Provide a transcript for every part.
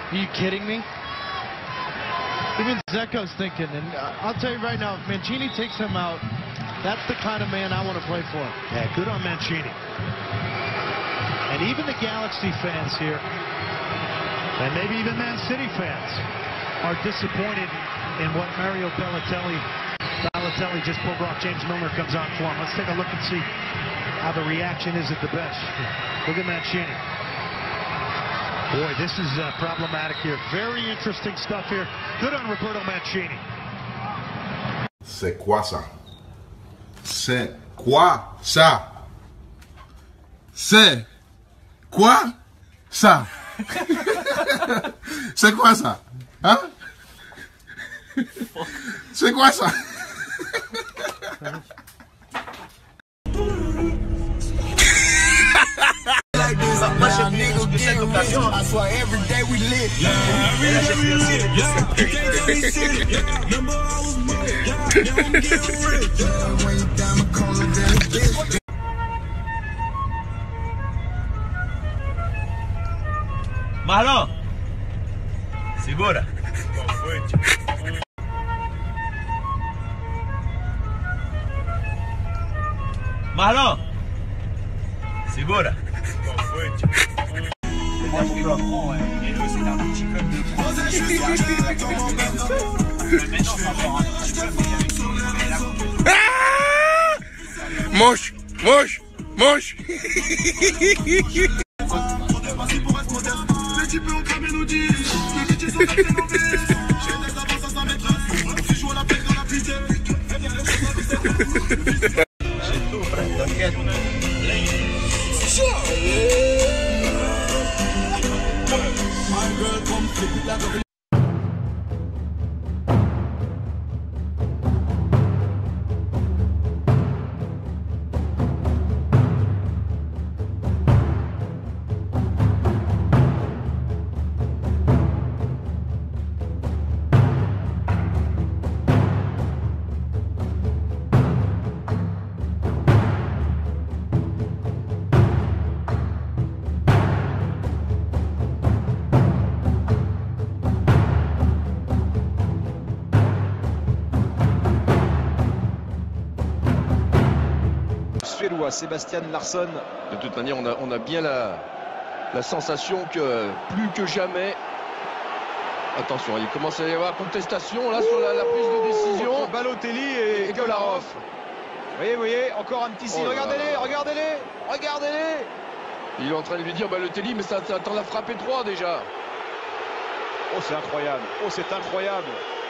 Are you kidding me? Even Zeko's thinking, and I'll tell you right now, if Mancini takes him out, that's the kind of man I want to play for. Yeah, good on Mancini. And even the Galaxy fans here, and maybe even Man City fans, are disappointed in what Mario Balotelli just pulled off. James Milner comes on for him. Let's take a look and see how the reaction is at the bench. Look at Mancini. Boy, this is problematic here. Very interesting stuff here. Good on Roberto Mancini. C'est quoi ça? C'est quoi ça? C'est quoi ça? C'est quoi ça? Hein? C'est quoi ça? Marlon, segura. Marlon, segura. Moche, moche, moche. Suédois, Sébastien Larsson. De toute manière, on a bien la sensation que plus que jamais. Attention, il commence à y avoir contestation là sur la prise de décision. Entre Balotelli et Kolarov. Vous voyez, encore un petit signe. Regardez-les. Il est en train de lui dire Balotelli, mais ça t'en a frappé 3 déjà. Oh, c'est incroyable.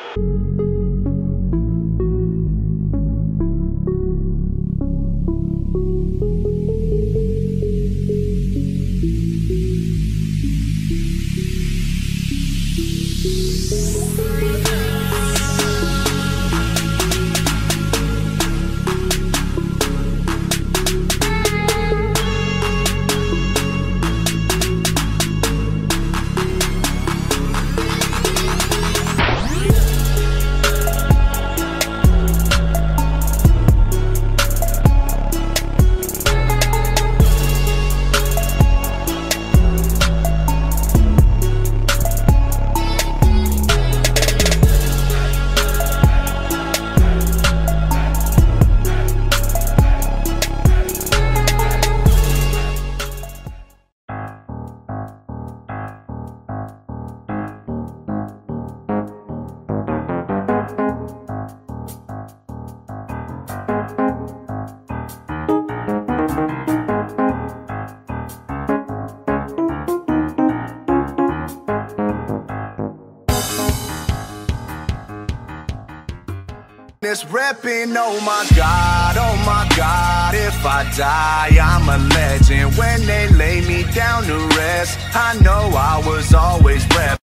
This reppin', oh my God, if I die, I'm a legend. When they lay me down to rest, I know I was always reppin'.